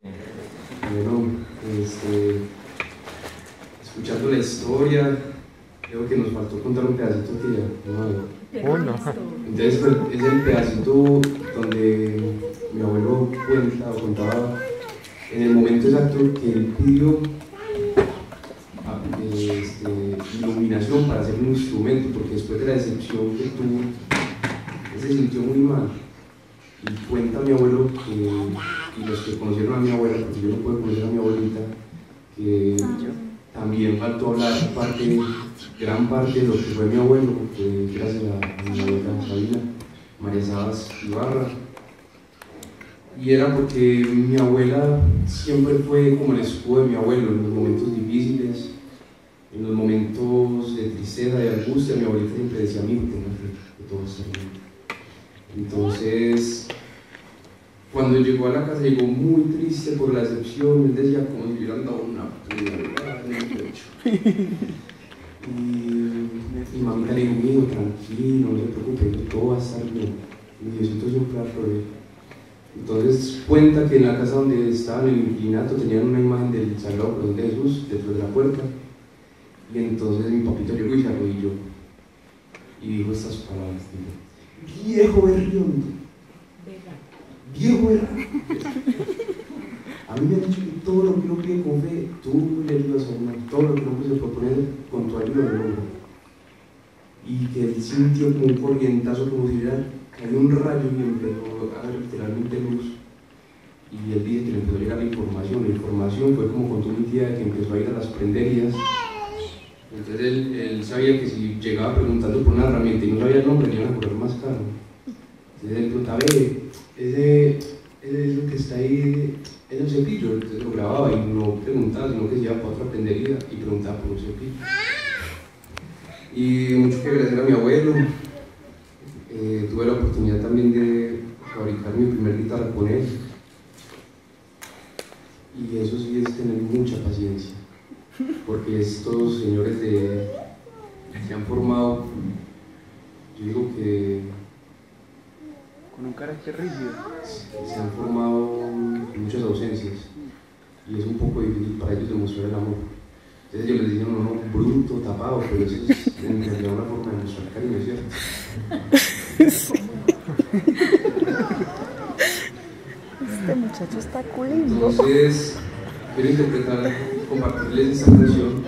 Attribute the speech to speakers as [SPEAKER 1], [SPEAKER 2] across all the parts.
[SPEAKER 1] Bueno, escuchando la historia, creo que nos faltó contar un pedacito que ya no había.
[SPEAKER 2] Oh, no.
[SPEAKER 1] Entonces pues, es el pedacito donde mi abuelo cuenta o contaba en el momento exacto que él pidió iluminación para hacer un instrumento, porque después de la decepción que tuvo, él se sintió muy mal. Y cuenta mi abuelo que, y los que conocieron a mi abuela, porque yo no puedo conocer a mi abuelita, que también faltó hablar gran parte de lo que fue mi abuelo, que gracias a mi abuela Sabina, María Sabas Ibarra. Y era porque mi abuela siempre fue como el escudo de mi abuelo en los momentos difíciles, en los momentos de tristeza, de angustia. Mi abuelita siempre decía: amigo, tenga fe, que todo está bien. Entonces, cuando llegó a la casa, llegó muy triste por la decepción. Él decía como si le hubieran dado una puñalada en el pecho. Y mi mamita le dijo: amigo, tranquilo, no se preocupe, todo va a estar bien. Mi Diosito siempre va a proveer. Entonces cuenta que en la casa donde estaban, en el inquilinato, tenían una imagen del Sagrado Corazón de Jesús detrás de la puerta. Y entonces mi papito llegó y se arrodilló y dijo estas palabras: viejo berriondo, viejo berriondo. A mí me han dicho que todo lo que uno pide con fe, tú le ayudas a uno, todo lo que uno se propone con tu ayuda de uno. Y que él sintió como un corrientazo, como si cayó un rayo y empezó a dar literalmente luz. Y él dice que le empezó a llegar la información fue como contó mi tía, que empezó a ir a las prenderías. Entonces él sabía que si llegaba preguntando por una herramienta y no sabía el nombre, le iban a cobrar más caro. Entonces él preguntaba: eso que está ahí, es un cepillo. Entonces lo grababa y no preguntaba, sino que se iba para otra prendería y preguntaba por un cepillo. Y mucho que agradecer a mi abuelo. Tuve la oportunidad también de fabricar mi primer guitarra con él. Y eso sí es tener mucha paciencia, porque estos señores se han formado, yo digo que
[SPEAKER 2] Con un carácter rígido.
[SPEAKER 1] se han formado en muchas ausencias y es un poco difícil para ellos demostrar el amor. Entonces ellos les dicen: no, bruto, tapado, pero eso es en realidad una forma de mostrar cariño, ¿cierto?
[SPEAKER 3] Este muchacho está culino.
[SPEAKER 1] Entonces quiero compartirles esta canción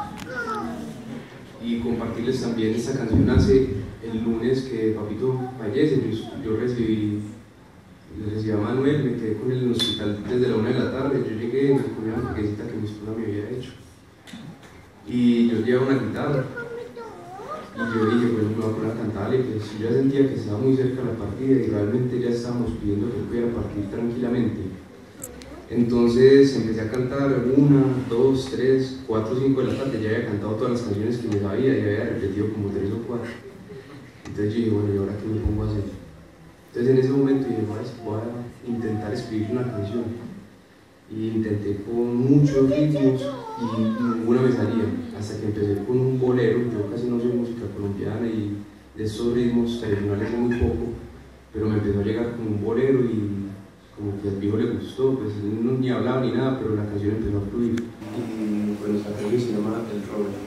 [SPEAKER 1] y compartirles también esta canción. Hace el lunes que papito fallece, yo recibí a Manuel, me quedé con él en el hospital desde la 1 de la tarde. Yo llegué, me comí una hamburguesita que mi esposa me había hecho y yo llevaba una guitarra y yo dije: bueno, me voy a poner a cantarle. Pues yo ya sentía que estaba muy cerca de la partida y realmente ya estábamos pidiendo que pudiera partir tranquilamente. Entonces empecé a cantar 1, 2, 3, 4, 5 de la tarde. Ya había cantado todas las canciones que me sabía y había repetido como 3 o 4. Entonces yo dije: bueno, ¿y ahora qué me pongo a hacer? Entonces en ese momento dije: voy a intentar escribir una canción. Y intenté con muchos ritmos y ninguna me salía, hasta que empecé con un bolero. Yo casi no sé música colombiana y de estos ritmos tradicionales sé muy poco, pero me empezó a llegar con un bolero y como que al viejo le gustó. Pues él no ni hablaba ni nada, pero la canción empezó a fluir. Y bueno, esta canción se llama El Roble.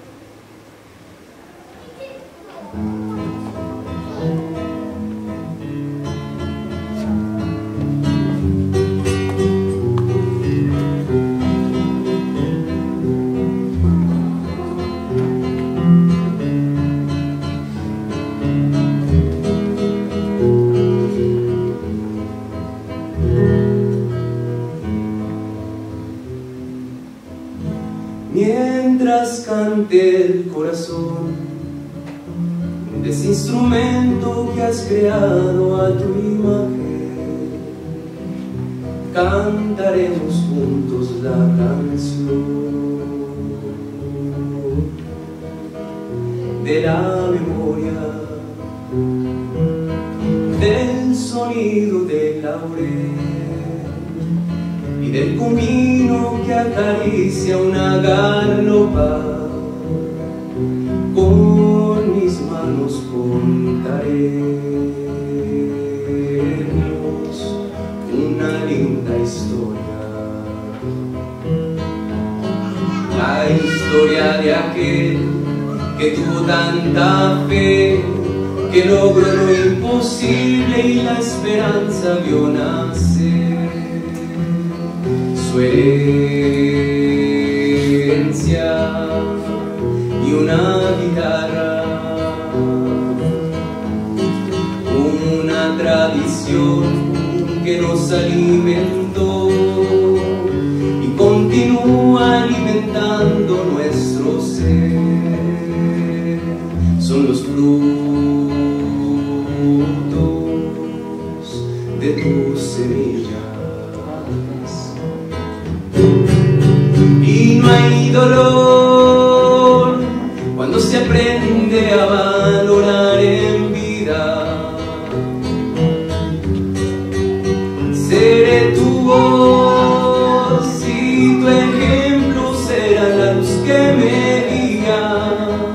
[SPEAKER 1] Mientras cante el corazón de ese instrumento que has creado a tu imagen, cantaremos juntos la canción de la memoria, del sonido del laurel y del comino que acaricia una garlopa. Con mis manos contaremos una linda historia historia de aquel que tuvo tanta fe, que logró lo imposible y la esperanza vio nacer. Su herencia y una guitarra, una tradición que nos alimentó y continúa alimentando nuestro ser. Son los frutos de tus semillas, y no hay dolor cuando se aprende a valorar en vida. Seré tu voz y tu ejemplo será la luz que me guía.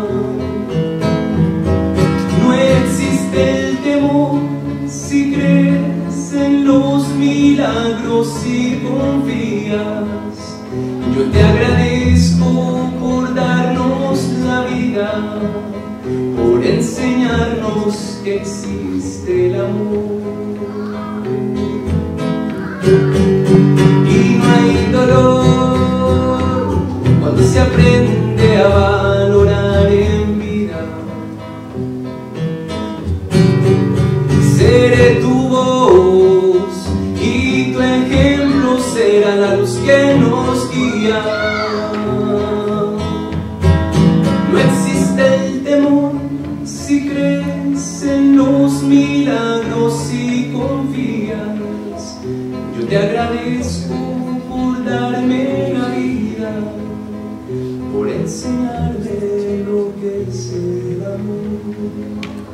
[SPEAKER 1] No existe el temor si crees en los milagros y confías. Yo te agradezco por darnos la vida, por enseñarnos que existe el amor. Y no hay dolor cuando se aprende a valorar en vida. Seré tu voz y tu ejemplo será la luz que nos guía. No existe el temor si crees en los milagros y confías. Yo te agradezco por darme la vida, por enseñarme lo que es el amor.